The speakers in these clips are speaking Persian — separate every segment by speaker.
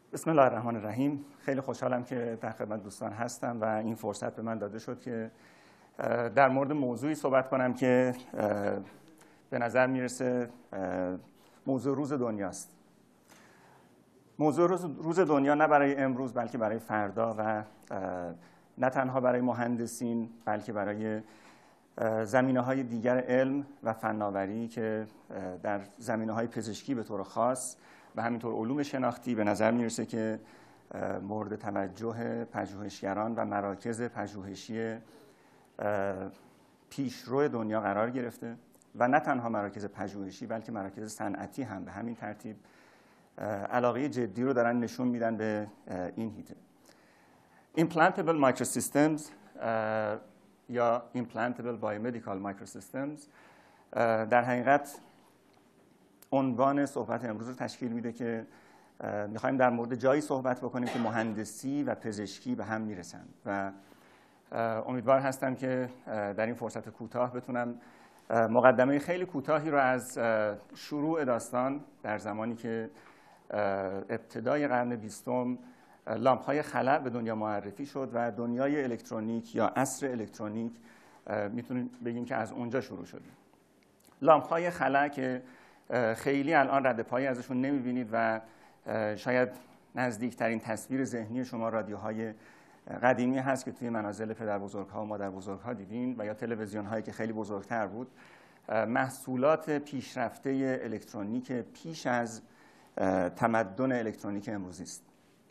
Speaker 1: بسم الله الرحمن الرحیم. خیلی خوشحالم که در خدمت دوستان هستم و این فرصت به من داده شد که در مورد موضوعی صحبت کنم که به نظر میرسه موضوع روز دنیاست. موضوع روز دنیا نه برای امروز بلکه برای فردا و نه تنها برای مهندسین بلکه برای زمینه‌های دیگر علم و فناوری که در زمینه‌های پزشکی به طور خاص و همینطور علوم شناختی به نظر میرسه که مورد توجه پژوهشگران و مراکز پژوهشی پیشرو دنیا قرار گرفته و نه تنها مراکز پژوهشی بلکه مراکز صنعتی هم به همین ترتیب علاقه جدی رو دارن نشون میدن به این حیطه. Implantable Microsystems یا Implantable Biomedical Microsystems در حقیقت عنوان صحبت امروز رو تشکیل میده که میخوایم در مورد جایی صحبت بکنیم که مهندسی و پزشکی به هم میرسن و امیدوار هستم که در این فرصت کوتاه بتونم مقدمه خیلی کوتاهی رو از شروع داستان در زمانی که ابتدای قرن 20 لامپ‌های خلا به دنیا معرفی شد و دنیای الکترونیک یا عصر الکترونیک میتونیم بگیم که از اونجا شروع شد. لامپ‌های خلا که خیلی الان رد پایی ازشون نمیبینید و شاید نزدیکترین تصویر ذهنی شما رادیوهای قدیمی هست که توی منازل پدربزرگ‌ها و مادربزرگ‌ها دیدین و یا تلویزیون‌هایی که خیلی بزرگتر بود. محصولات پیشرفته الکترونیک پیش از تمدن الکترونیک امروزی است.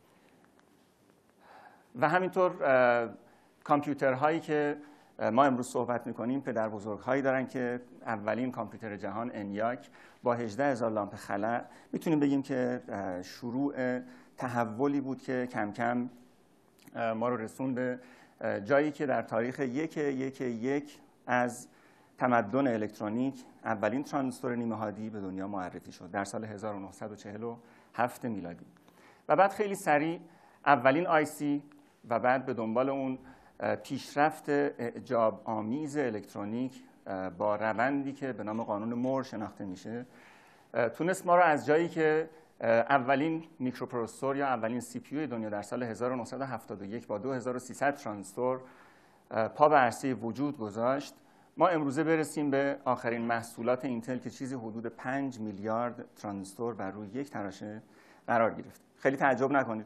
Speaker 1: و همینطور کامپیوترهایی که ما امروز صحبت می‌کنیم پدربزرگ‌هایی دارن که اولین کامپیوتر جهان انیاک با 18,000 لامپ خلا میتونیم بگیم که شروع تحولی بود که کم کم ما رو رسون به جایی که در تاریخ 1 از تمدن الکترونیک اولین ترانزیستور نیمه هادی به دنیا معرفی شد در سال 1947 میلادی و بعد خیلی سریع اولین آیسی و بعد به دنبال اون پیشرفت اعجاب آمیز الکترونیک با روندی که به نام قانون مور شناخته میشه تونست ما رو از جایی که اولین میکروپروسسور یا اولین سی پی یو دنیا در سال 1971 با 2300 ترانزیستور پا به عرصه وجود گذاشت ما امروزه برسیم به آخرین محصولات اینتل که چیزی حدود 5 میلیارد ترانزیستور بر روی یک تراشه قرار گرفت. خیلی تعجب نکنید.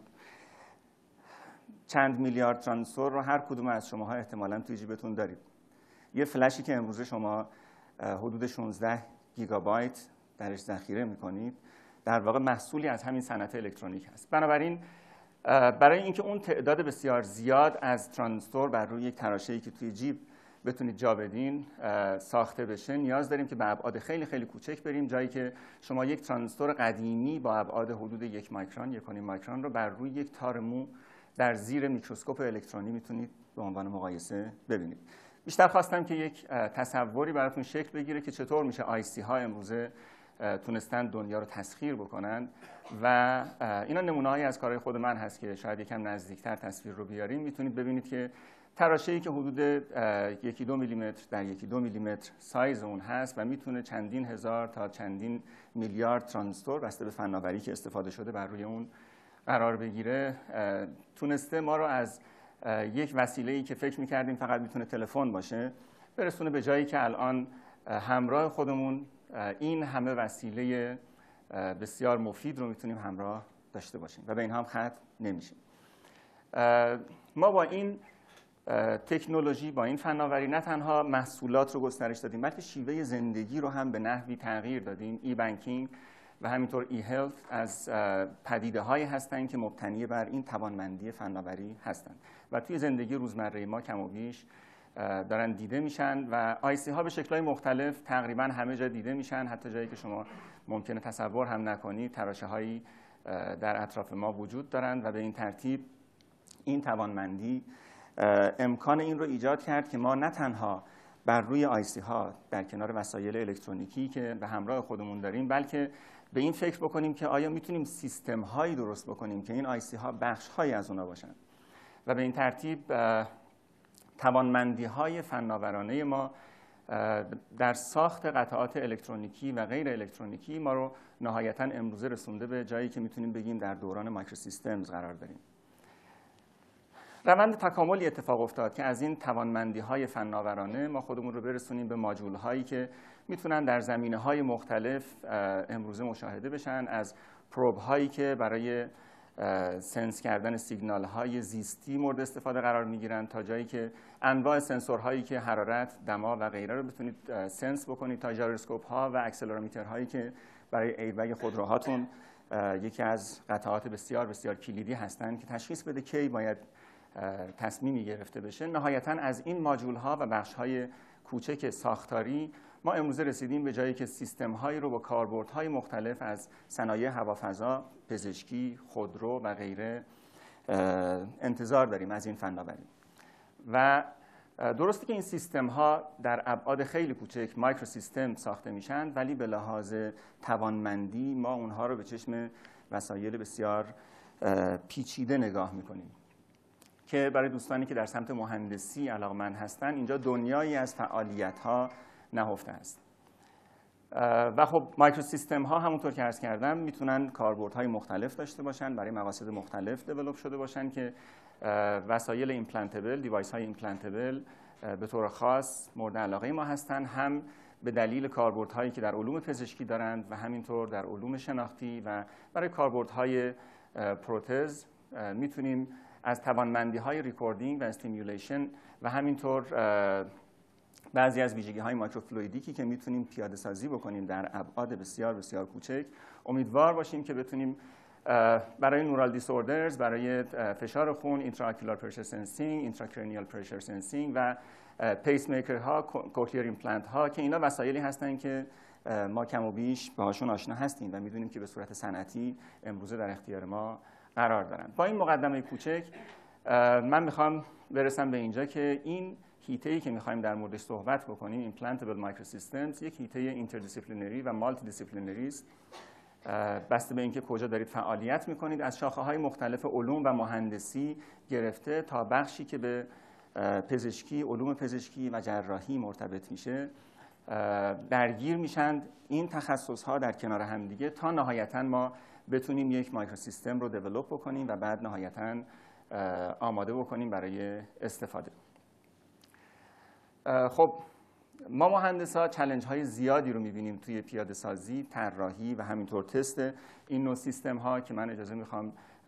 Speaker 1: چند میلیارد ترانزیستور رو هر کدوم از شماها احتمالاً توی جیبتون دارید. یه فلشی که امروزه شما حدود 16 گیگابایت درش ذخیره می‌کنید در واقع محصولی از همین صنعت الکترونیک هست. بنابراین برای اینکه اون تعداد بسیار زیاد از ترانزیستور بر روی یک تراشه‌ای که توی جیب بتونید جا بدین ساخته بشه نیاز داریم که به ابعاد خیلی خیلی کوچک بریم، جایی که شما یک ترانزیستور قدیمی با ابعاد حدود 1 میکرون 1.5 میکرون رو بر روی یک تار مو در زیر میکروسکوپ الکترونی میتونید به عنوان مقایسه ببینید. بیشتر خواستم که یک تصوری براتون شکل بگیره که چطور میشه آیسی ها امروزه تونستن دنیا رو تسخیر بکنن و اینا نمونه‌هایی از کارهای خود من هست که شاید یکم نزدیکتر تصویر رو بیاریم. میتونید ببینید که تراشه‌ای که حدود 1-2 میلیمتر در 1-2 میلیمتر سایز اون هست و میتونه چندین هزار تا چندین میلیارد ترانزیستور بسته به فناوری که استفاده شده بر روی اون قرار بگیره تونسته ما رو از یک وسیله‌ای که فکر می‌کردیم فقط میتونه تلفن باشه برسونه به جایی که الان همراه خودمون این همه وسیله بسیار مفید رو میتونیم همراه داشته باشیم و به اینها هم ختم نمیشیم. ما با این تکنولوژی با این فناوری نه تنها محصولات رو گسترش دادیم بلکه شیوه زندگی رو هم به نحوی تغییر دادیم. ای بانکینگ و همینطور ای هلت از پدیده‌هایی هستند که مبتنی بر این توانمندی فناوری هستند و توی زندگی روزمره ما کم و بیش دارن دیده میشن و آیسی ها به شکل‌های مختلف تقریبا همه جا دیده میشن، حتی جایی که شما ممکنه تصور هم نکنید تراشه‌هایی در اطراف ما وجود دارند و به این ترتیب این توانمندی امکان این رو ایجاد کرد که ما نه تنها بر روی آیسی ها در کنار وسایل الکترونیکی که به همراه خودمون داریم بلکه به این فکر بکنیم که آیا میتونیم سیستم هایی درست بکنیم که این آیسی ها بخش هایی از اونا باشن و به این ترتیب توانمندی های فناورانه ما در ساخت قطعات الکترونیکی و غیر الکترونیکی ما رو نهایتاً امروزه رسونده به جایی که میتونیم بگیم در دوران مایکروسیستمز قرار داریم. روند تکاملی اتفاق افتاد که از این توانمندی‌های فناورانه ما خودمون رو برسونیم به ماژول‌هایی که میتونن در زمینه‌های مختلف امروزه مشاهده بشن، از پروب‌هایی که برای سنس کردن سیگنال‌های زیستی مورد استفاده قرار می‌گیرن تا جایی که انواع سنسورهایی که حرارت، دما و غیره رو بتونید سنس بکنید، تا ژایروسکوپ‌ها و اکسلرومیترهایی که برای ایربگ خودروهاتون یکی از قطعات بسیار بسیار کلیدی هستند که تشخیص بده کی باید تصمیمی گرفته بشه. نهایتاً از این ماژول‌ها و بخش‌های کوچک ساختاری ما امروزه رسیدیم به جایی که سیستم‌هایی رو با کاربردهای مختلف از صنایع هوافضا، پزشکی، خودرو و غیره انتظار داریم از این فناوری. و درسته که این سیستم‌ها در ابعاد خیلی کوچک مایکروسیستم ساخته میشن، ولی به لحاظ توانمندی ما اونها رو به چشم وسایل بسیار پیچیده نگاه می‌کنیم که برای دوستانی که در سمت مهندسی علاقمند هستن اینجا دنیایی از فعالیت‌ها نهفته است. و خب مایکروسیستم ها همونطور که عرض کردم میتونن کاربردهای مختلف داشته باشن، برای مقاصد مختلف دیولپ شده باشن که وسایل ایمپلنتبل، دیوایس های ایمپلنتبل به طور خاص مورد علاقه ما هستن، هم به دلیل کاربردهایی که در علوم پزشکی دارند و همینطور در علوم شناختی و برای کاربردهای پروتز میتونیم از توانمندی‌های ریکوردینگ و استیمولیشن و همینطور بعضی از ویژگی‌های مایکروفلویدیکی که میتونیم پیاده سازی بکنیم در ابعاد بسیار بسیار کوچک، امیدوار باشیم که بتونیم برای نورال دیسوردرز، برای فشار خون، اینترااکولار پرشر سنسینگ، اینتراکرینیال پرشر سنسینگ و پیس میکرها، کوکلیر ایمپلنت ها که اینا وسایلی هستن که ما کم و بیش باهاشون آشنا هستیم و میدونیم که به صورت صنعتی امروزه در اختیار ما قرار دارن. با این مقدمه کوچک من میخوام برسم به اینجا که این هیته‌ای که می‌خوایم در موردش صحبت بکنیم، implantable microsystems، یک هیته اینتردیسیپلینری و مالتی دیسیپلینری است. بسته به اینکه کجا دارید فعالیت می‌کنید، از شاخه‌های مختلف علوم و مهندسی گرفته تا بخشی که به پزشکی، علوم پزشکی و جراحی مرتبط میشه، درگیر میشن این تخصص‌ها در کنار هم دیگه تا نهایتاً ما بتونیم یک مایکروسیستم رو دیولپ بکنیم و بعد نهایتاً آماده بکنیم برای استفاده. خب ما مهندسا چالش های زیادی رو می‌بینیم توی پیاده سازی، طراحی و همینطور تست این نوع سیستم ها که من اجازه می‌خوام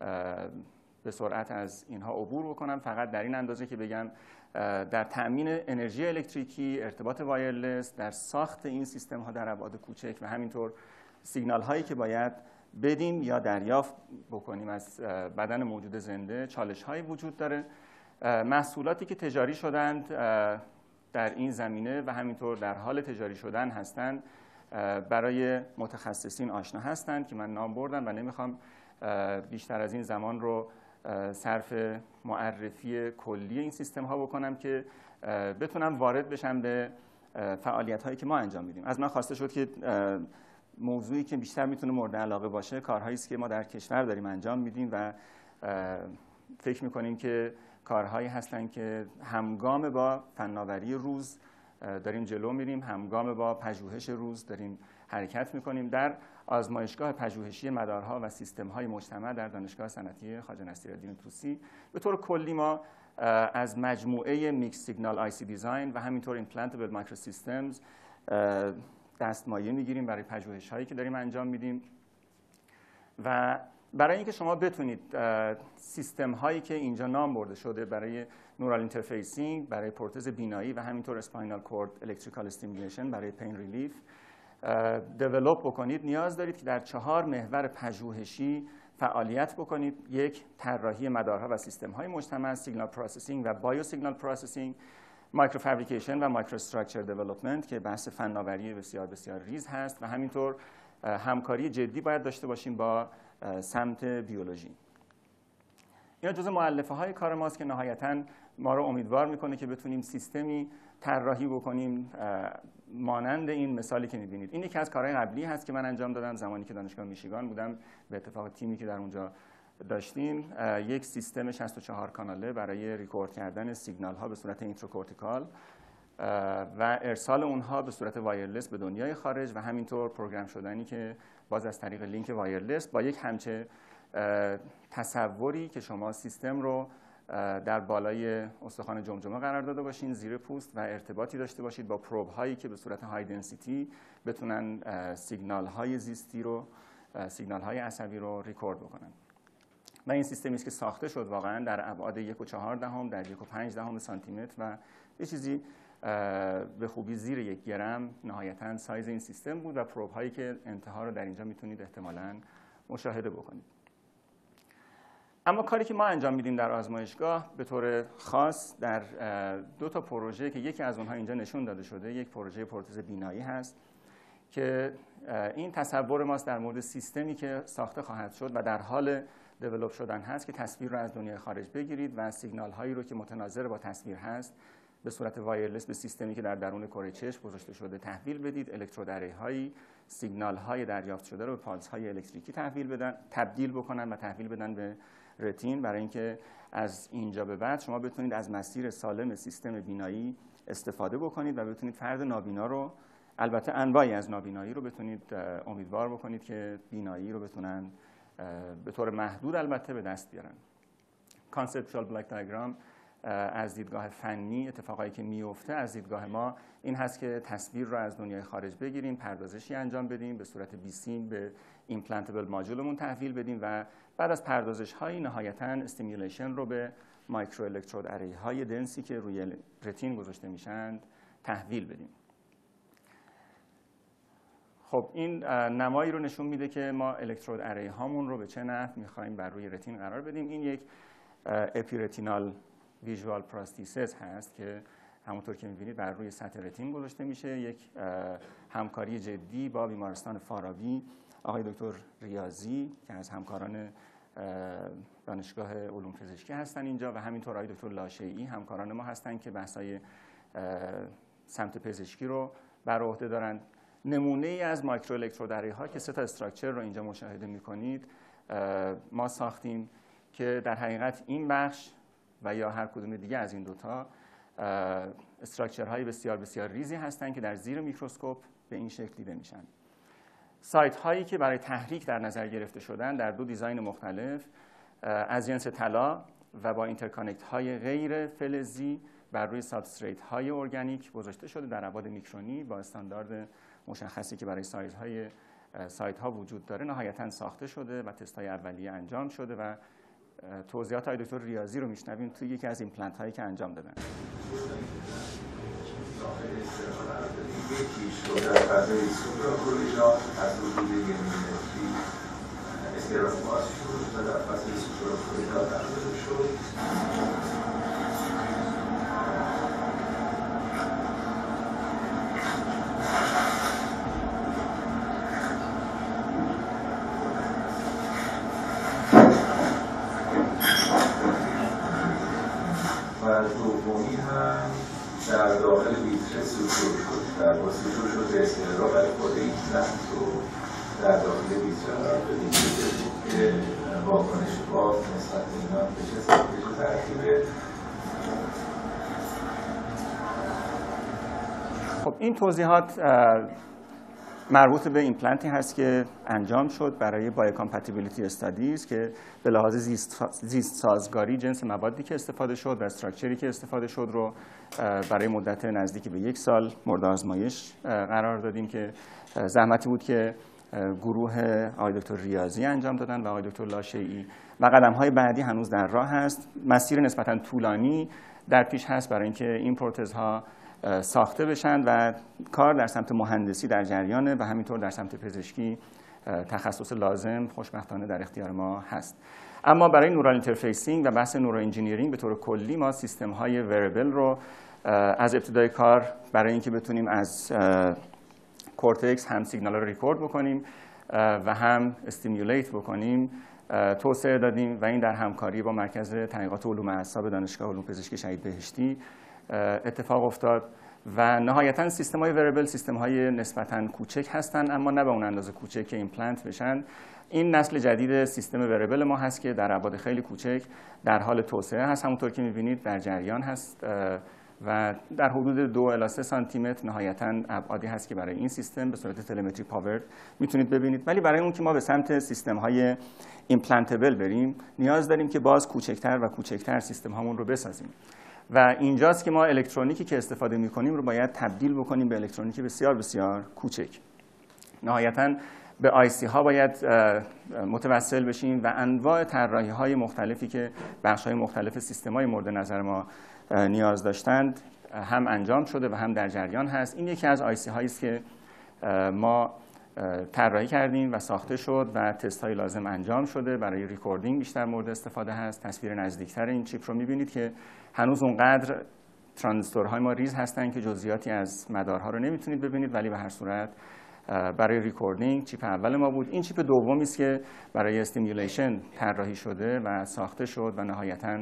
Speaker 1: به سرعت از اینها عبور بکنم، فقط در این اندازه که بگم در تأمین انرژی الکتریکی، ارتباط وایرلس، در ساخت این سیستم ها در ابعاد کوچک و همینطور سیگنال هایی که باید بدیم یا دریافت بکنیم از بدن موجود زنده، چالش هایی وجود داره. محصولاتی که تجاری شدند در این زمینه و همینطور در حال تجاری شدن هستند برای متخصصین آشنا هستند که من نام بردم و نمیخوام بیشتر از این زمان رو صرف معرفی کلی این سیستم ها بکنم که بتونم وارد بشم به فعالیت هایی که ما انجام میدیم. از من خواسته شد که موضوعی که بیشتر میتونه مورد علاقه باشه کارهایی است که ما در کشور داریم انجام میدیم و فکر میکنیم که کارهایی هستن که همگام با فناوری روز داریم جلو میریم، همگام با پژوهش روز داریم حرکت میکنیم. در آزمایشگاه پژوهشی مدارها و سیستم‌های مجتمع در دانشگاه صنعتی خواجه نصیرالدین توسی به طور کلی ما از مجموعه میکس سیگنال آی سی دیزاین و همینطور ایمپلنتبل مایکروسیستمز دستمایه میگیریم برای پژوهش‌هایی که داریم انجام میدیم و برای اینکه شما بتونید سیستم هایی که اینجا نام برده شده برای نورال اینترفیسینگ، برای پروتز بینایی و همینطور اسپاینال کورد الکتریکال استیمولیشن برای پین ریلیف دیولپ بکنید، نیاز دارید که در 4 محور پژوهشی فعالیت بکنید. یک، طراحی مدارها و سیستم های مجتمع، سیگنال پروسسینگ و بایو سیگنال پروسسینگ، مایکرو فابریکیشن و مایکرو استراکچر دیولپمنت که بحث فناوری بسیار بسیار ریز هست و همینطور همکاری جدی باید داشته باشیم با سمت بیولوژی. اینا جزء مؤلفه های کار ماست که نهایتاً ما رو امیدوار میکنه که بتونیم سیستمی طراحی بکنیم مانند این مثالی که میبینید. این یکی از کارهای قبلی هست که من انجام دادم زمانی که دانشگاه میشیگان بودم، به اتفاق تیمی که در اونجا داشتیم یک سیستم 64 کاناله برای ریکورد کردن سیگنال ها به صورت اینتروکورتیکال و ارسال اونها به صورت وایرلس به دنیای خارج و همینطور پروگرام شدنی که باز از طریق لینک وایرلس با یک همچه تصوری که شما سیستم رو در بالای استخوان جمجمه قرار داده باشین، زیر پوست، و ارتباطی داشته باشید با پروب هایی که به صورت های دنسیتی بتونن سیگنال های زیستی رو، سیگنال های عصبی رو ریکورد بکنن. و این سیستمی است که ساخته شد واقعا در ابعاد 1.4 در 1.5 سانتی متر و یه چیزی به خوبی زیر 1 گرم نهایتاً سایز این سیستم بود و پروب هایی که انتها رو در اینجا میتونید احتمالاً مشاهده بکنید. اما کاری که ما انجام میدیم در آزمایشگاه به طور خاص در 2 تا پروژه که یکی از اونها اینجا نشون داده شده، یک پروژه پروتز بینایی هست که این تصور ماست در مورد سیستمی که ساخته خواهد شد و در حال دیولپ شدن هست که تصویر رو از دنیای خارج بگیرید و سیگنال هایی رو که متناظر با تصویر هست به صورت وایرلس به سیستمی که در درون کره چشم گذاشته شده تحویل بدید. الکترود اری هایی سیگنال های دریافت شده رو به پالس های الکتریکی تبدیل بکنن و تحویل بدن به رتین، برای اینکه از اینجا به بعد شما بتونید از مسیر سالم سیستم بینایی استفاده بکنید و بتونید فرد نابینا رو، البته انواعی از نابینایی رو بتونید امیدوار بکنید که بینایی رو بتونن به طور محدود البته به دست بیارن. کانسپچوال بلاک دیاگرام از دیدگاه فنی اتفاقایی که میفته از دیدگاه ما این هست که تصویر رو از دنیای خارج بگیریم، پردازشی انجام بدیم، به صورت بیسیم به ایمپلنتبل ماژولمون تحویل بدیم و بعد از پردازش های نهایتاً استیمولیشن رو به مایکرو الکترود اری های دنسی که روی رتین گذاشته میشن تحویل بدیم. خب این نمایی رو نشون میده که ما الکترود اری هامون رو به چه نحو میخوایم بر روی رتین قرار بدیم. این یک اپیرتینال ویژوال پراستیسیس هست که همونطور که می‌بینید بر روی سطح رتین گذاشته میشه. یک همکاری جدی با بیمارستان فارابی، آقای دکتر ریاضی که از همکاران دانشگاه علوم پزشکی هستن اینجا و همینطور آقای دکتر لاشیعی همکاران ما هستن که بحث‌های سمت پزشکی رو بر عهده دارن. نمونه ای از مایکرو الکترود اری ها که 3 تا استراکچر رو اینجا مشاهده می‌کنید ما ساختیم که در حقیقت این بخش و یا هر کدوم دیگه از این 2 تا استراکچرهای بسیار بسیار ریزی هستند که در زیر میکروسکوپ به این شکل دیده میشن. سایت هایی که برای تحریک در نظر گرفته شدن در 2 دیزاین مختلف از جنس طلا و با اینترکانکت های غیر فلزی بر روی سابستریت های ارگانیک گذاشته شده در ابعاد میکرونی با استاندارد مشخصی که برای سایزهای سایت ها وجود داره نهایتاً ساخته شده و تست های اولیه انجام شده و توضیحات های دکتر ریاضی رو میشنویم توی یکی از ایمپلنت هایی که انجام دادن.
Speaker 2: دومی هم در داخل ویتره سوشور شد در با سوشور شد به استقرار برای خود این لحظ رو در داخل ویتره قرار بدیم که واکنش باز نسبت به اینا بشه ترکیبه.
Speaker 1: خب این توضیحات مربوط به ایمپلنتی هست که انجام شد برای بایوکامپتیبیلیتی استادیز که به لحاظ زیست سازگاری جنس موادی که استفاده شد و استراکچری که استفاده شد رو برای مدت نزدیکی به 1 سال مورد آزمایش قرار دادیم که زحمتی بود که گروه آقای دکتر ریاضی انجام دادن و آقای دکتر لاشیعی و قدم‌های بعدی هنوز در راه هست. مسیر نسبتاً طولانی در پیش هست برای اینکه این پروتزها ساخته بشن و کار در سمت مهندسی در جریانه و همینطور در سمت پزشکی تخصص لازم خوشبختانه در اختیار ما هست. اما برای نورال اینترفیسینگ و بحث نورو انجینیرینگ به طور کلی ما سیستم های وریبل رو از ابتدای کار برای اینکه بتونیم از کورتکس هم سیگنال رو ریکورد بکنیم و هم استیمولیت بکنیم توسعه دادیم و این در همکاری با مرکز تحقیقات علوم اعصاب دانشگاه علوم پزشکی شهید بهشتی اتفاق افتاد و نهایتاً سیستم‌های وریبل سیستم‌های نسبتاً کوچک هستند اما نه به اون اندازه کوچک که ایمپلنت بشن. این نسل جدید سیستم وریبل ما هست که در ابعاد خیلی کوچک در حال توسعه هست. همونطور که می‌بینید در جریان هست و در حدود 2 الی 3 سانتی متر نهایتاً ابعادی هست که برای این سیستم به صورت تلمتری پاور میتونید ببینید. ولی برای اون که ما به سمت سیستم‌های ایمپلنتبل بریم نیاز داریم که باز کوچکتر و کوچکتر سیستم هامون رو بسازیم و اینجاست که ما الکترونیکی که استفاده می‌کنیم رو باید تبدیل بکنیم به الکترونیکی بسیار بسیار کوچک. نهایتاً به IC ها باید متوسل بشیم و انواع طراحی‌های مختلفی که بخش‌های مختلف سیستم‌های مورد نظر ما نیاز داشتند هم انجام شده و هم در جریان هست. این یکی از IC هایی است که ما طراحی کردیم و ساخته شد و تست‌های لازم انجام شده. برای ریکوردینگ بیشتر مورد استفاده هست. تصویر نزدیکتر این چیپ رو می‌بینید که هنوز اونقدر ترانزیستورهای ما ریز هستن که جزئیاتی از مدارها رو نمیتونید ببینید، ولی به هر صورت برای ریکوردینگ چیپ اول ما بود. این چیپ دومی است که برای استیمولیشن طراحی شده و ساخته شد و نهایتاً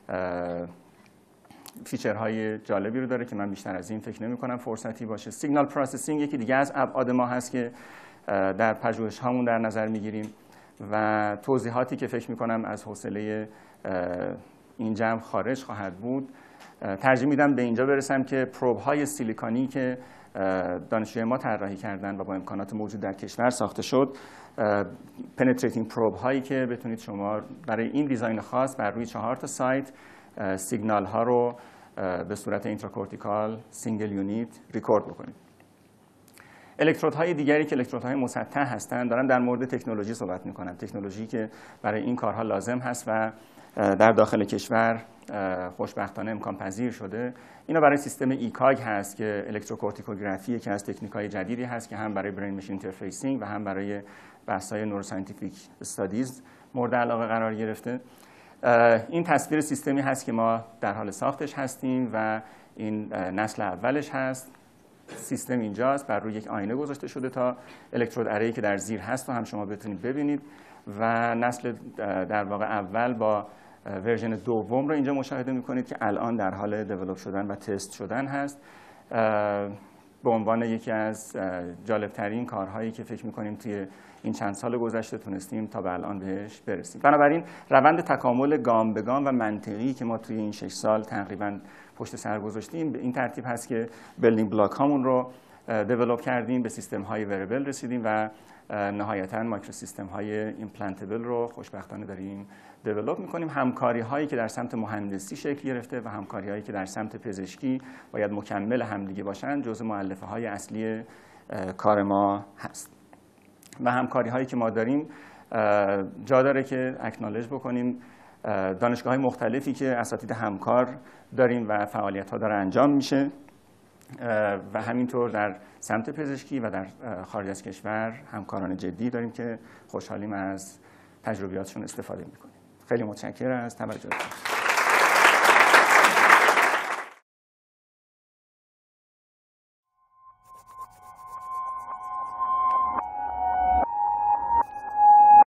Speaker 1: فیچرهای جالبی رو داره که من بیشتر از این فکر نمی‌کنم فرصتی باشه. سیگنال پروسسینگ یکی دیگه از ابعاد ما هست که در پژوهش‌هامون در نظر می‌گیریم و توضیحاتی که فکر می‌کنم از حوصله این جمع خارج خواهد بود. ترجیح میدم به اینجا برسم که پروب‌های سیلیکانی که دانشجوی ما طراحی کردن و با امکانات موجود در کشور ساخته شد، پنتریتینگ پروب هایی که بتونید شما برای این دیزاین خاص بر روی 4 تا سایت سیگنال ها رو به صورت اینتراکورتیکال سینگل یونیت ریکورد بکنید. الکترودهای دیگری که الکترودهای مسطح هستند، دارم در مورد تکنولوژی صحبت میکنم. تکنولوژی که برای این کارها لازم هست و در داخل کشور خوشبختانه امکان پذیر شده. اینا برای سیستم ایکاگ هست که الکتروکورتیکوگرافی که از تکنیک‌های جدیدی هست که هم برای برین ماشین اینترفیسینگ و هم برای بحث‌های نوروساینتیفیک استادیز مورد علاقه قرار گرفته. این تصویر سیستمی هست که ما در حال ساختش هستیم و این نسل اولش هست. سیستم اینجاست، بر روی یک آینه گذاشته شده تا الکترود اره‌ای که در زیر هست رو هم شما بتونید ببینید و نسل در واقع اول با ورژن دوم رو اینجا مشاهده میکنید که الان در حال دیولپ شدن و تست شدن هست. به عنوان یکی از جالبترین کارهایی که فکر میکنیم توی این چند سال گذشته تونستیم تا به الان بهش برسیم. بنابراین روند تکامل گام به گام و منطقی که ما توی این 6 سال تقریبا پشت سر گذاشتیم به این ترتیب هست که بیلدینگ بلاک هامون رو دیولپ کردیم، به سیستم های وریبل رسیدیم و نهایتاً مایکروسیستم های ایمپلنتبل رو خوشبختانه داریم دیولپ میکنیم. همکاری هایی که در سمت مهندسی شکل گرفته و همکاری هایی که در سمت پزشکی باید مکمل همدیگه باشن جزء مؤلفه های اصلی کار ما هست. و همکاری هایی که ما داریم جا داره که اکنالج بکنیم. دانشگاه های مختلفی که اساتید همکار داریم و فعالیت ها داره انجام میشه و همینطور در سمت پزشکی و در خارج از کشور همکاران جدی داریم که خوشحالیم از تجربیاتشون استفاده میکنیم. خیلی متشکرم از توجهتون.